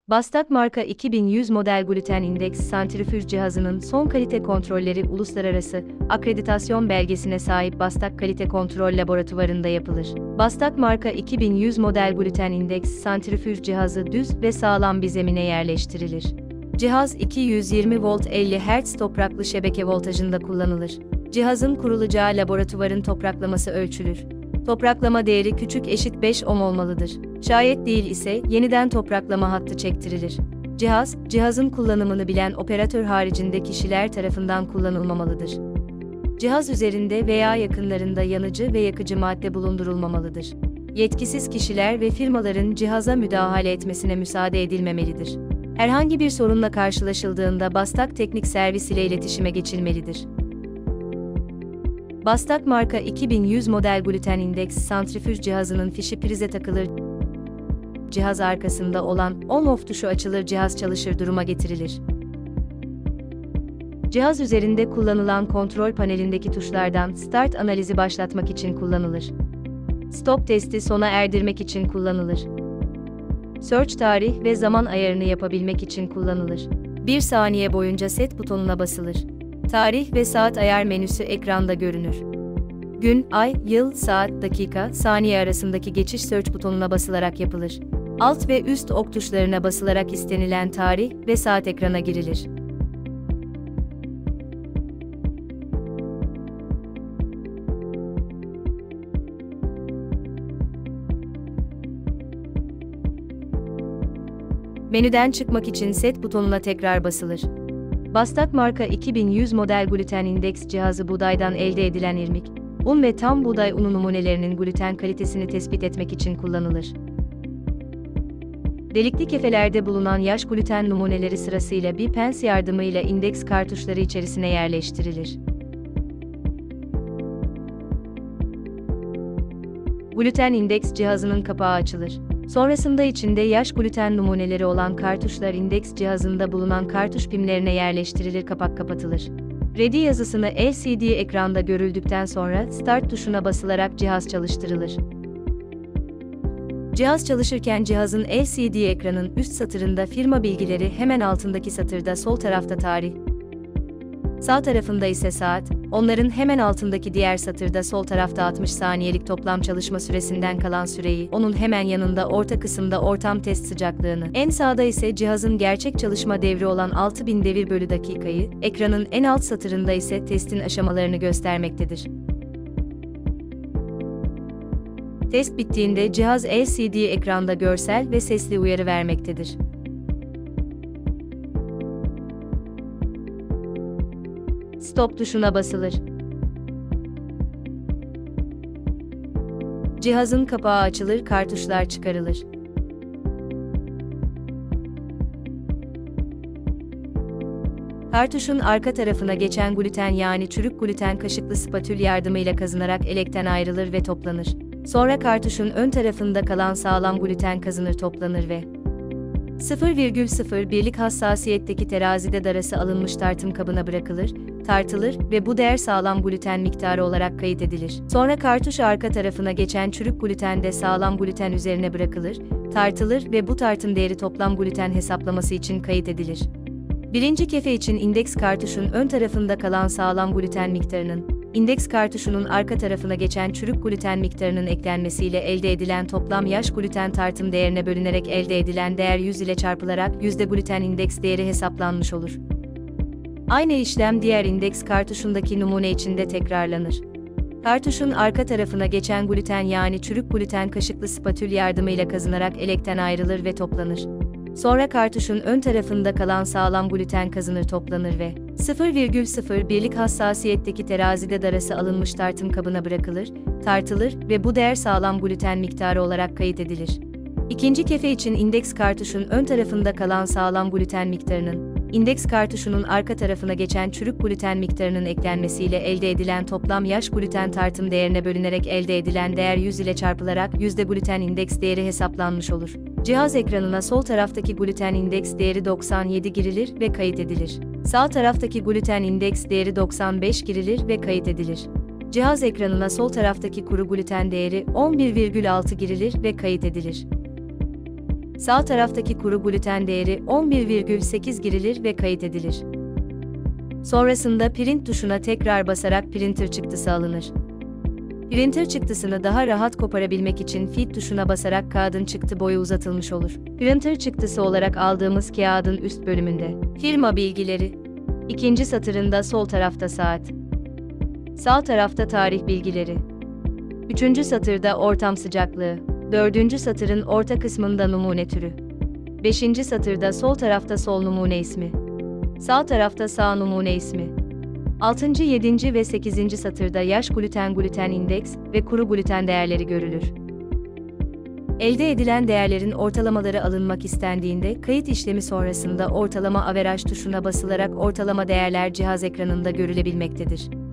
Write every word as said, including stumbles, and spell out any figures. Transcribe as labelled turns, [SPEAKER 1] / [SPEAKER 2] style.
[SPEAKER 1] Bastak marka iki bin yüz model gluten indeks santrifüj cihazının son kalite kontrolleri uluslararası akreditasyon belgesine sahip Bastak Kalite Kontrol Laboratuvarı'nda yapılır. Bastak marka iki bin yüz model gluten indeks santrifüj cihazı düz ve sağlam bir zemine yerleştirilir. Cihaz iki yüz yirmi volt elli hertz topraklı şebeke voltajında kullanılır. Cihazın kurulacağı laboratuvarın topraklaması ölçülür. Topraklama değeri küçük eşit beş ohm olmalıdır. Şayet değil ise yeniden topraklama hattı çektirilir. Cihaz, cihazın kullanımını bilen operatör haricinde kişiler tarafından kullanılmamalıdır. Cihaz üzerinde veya yakınlarında yanıcı ve yakıcı madde bulundurulmamalıdır. Yetkisiz kişiler ve firmaların cihaza müdahale etmesine müsaade edilmemelidir. Herhangi bir sorunla karşılaşıldığında Bastak Teknik Servis ile iletişime geçilmelidir. Bastak marka iki bin yüz model gluten indeks santrifüj cihazının fişi prize takılır. Cihaz arkasında olan on-off tuşu açılır, cihaz çalışır duruma getirilir. Cihaz üzerinde kullanılan kontrol panelindeki tuşlardan start analizi başlatmak için kullanılır. Stop testi sona erdirmek için kullanılır. Search tarih ve zaman ayarını yapabilmek için kullanılır. bir saniye boyunca set butonuna basılır. Tarih ve saat ayar menüsü ekranda görünür. Gün, ay, yıl, saat, dakika, saniye arasındaki geçiş search butonuna basılarak yapılır. Alt ve üst ok tuşlarına basılarak istenilen tarih ve saat ekrana girilir. Menüden çıkmak için set butonuna tekrar basılır. Bastak marka iki bin yüz model gluten indeks cihazı buğdaydan elde edilen irmik, un ve tam buğday unu numunelerinin gluten kalitesini tespit etmek için kullanılır. Delikli kefelerde bulunan yaş gluten numuneleri sırasıyla bir pens yardımıyla indeks kartuşları içerisine yerleştirilir. Gluten indeks cihazının kapağı açılır. Sonrasında içinde yaş gluten numuneleri olan kartuşlar indeks cihazında bulunan kartuş pimlerine yerleştirilir, kapak kapatılır. Ready yazısını L C D ekranda görüldükten sonra Start tuşuna basılarak cihaz çalıştırılır. Cihaz çalışırken cihazın L C D ekranın üst satırında firma bilgileri, hemen altındaki satırda sol tarafta tarih, sağ tarafında ise saat, onların hemen altındaki diğer satırda sol tarafta altmış saniyelik toplam çalışma süresinden kalan süreyi, onun hemen yanında orta kısımda ortam test sıcaklığını, en sağda ise cihazın gerçek çalışma devri olan altı bin devir bölü dakikayı, ekranın en alt satırında ise testin aşamalarını göstermektedir. Test bittiğinde cihaz L C D ekranda görsel ve sesli uyarı vermektedir. Stop tuşuna basılır. Cihazın kapağı açılır, kartuşlar çıkarılır. Kartuşun arka tarafına geçen gluten yani çürük gluten kaşıklı spatül yardımıyla kazınarak elekten ayrılır ve toplanır. Sonra kartuşun ön tarafında kalan sağlam gluten kazınır, toplanır ve sıfır virgül sıfır birlik hassasiyetteki terazide darası alınmış tartım kabına bırakılır, tartılır ve bu değer sağlam gluten miktarı olarak kayıt edilir. Sonra kartuş arka tarafına geçen çürük gluten de sağlam gluten üzerine bırakılır, tartılır ve bu tartım değeri toplam gluten hesaplaması için kayıt edilir. Birinci kefe için indeks kartuşun ön tarafında kalan sağlam gluten miktarının, indeks kartuşunun arka tarafına geçen çürük gluten miktarının eklenmesiyle elde edilen toplam yaş gluten tartım değerine bölünerek elde edilen değer yüz ile çarpılarak yüzde gluten indeks değeri hesaplanmış olur. Aynı işlem diğer indeks kartuşundaki numune için de tekrarlanır. Kartuşun arka tarafına geçen gluten yani çürük gluten kaşıklı spatül yardımıyla kazınarak elekten ayrılır ve toplanır. Sonra kartuşun ön tarafında kalan sağlam gluten kazınır, toplanır ve sıfır virgül sıfır birlik hassasiyetteki terazide darası alınmış tartım kabına bırakılır, tartılır ve bu değer sağlam gluten miktarı olarak kayıt edilir. İkinci kefe için indeks kartuşun ön tarafında kalan sağlam gluten miktarının, indeks kartuşunun arka tarafına geçen çürük gluten miktarının eklenmesiyle elde edilen toplam yaş gluten tartım değerine bölünerek elde edilen değer yüz ile çarpılarak yüzde gluten indeks değeri hesaplanmış olur. Cihaz ekranına sol taraftaki gluten indeks değeri doksan yedi girilir ve kayıt edilir. Sağ taraftaki gluten indeks değeri doksan beş girilir ve kayıt edilir. Cihaz ekranına sol taraftaki kuru gluten değeri on bir virgül altı girilir ve kayıt edilir. Sağ taraftaki kuru gluten değeri on bir virgül sekiz girilir ve kayıt edilir. Sonrasında print tuşuna tekrar basarak printer çıktısı alınır. Printer çıktısını daha rahat koparabilmek için feed tuşuna basarak kağıdın çıktı boyu uzatılmış olur. Printer çıktısı olarak aldığımız kağıdın üst bölümünde firma bilgileri, ikinci satırında sol tarafta saat, sağ tarafta tarih bilgileri, üçüncü satırda ortam sıcaklığı, dördüncü satırın orta kısmında numune türü, beşinci satırda sol tarafta sol numune ismi, sağ tarafta sağ numune ismi, altıncı, yedinci ve sekizinci satırda yaş gluten gluten indeks ve kuru gluten değerleri görülür. Elde edilen değerlerin ortalamaları alınmak istendiğinde kayıt işlemi sonrasında ortalama averaj tuşuna basılarak ortalama değerler cihaz ekranında görülebilmektedir.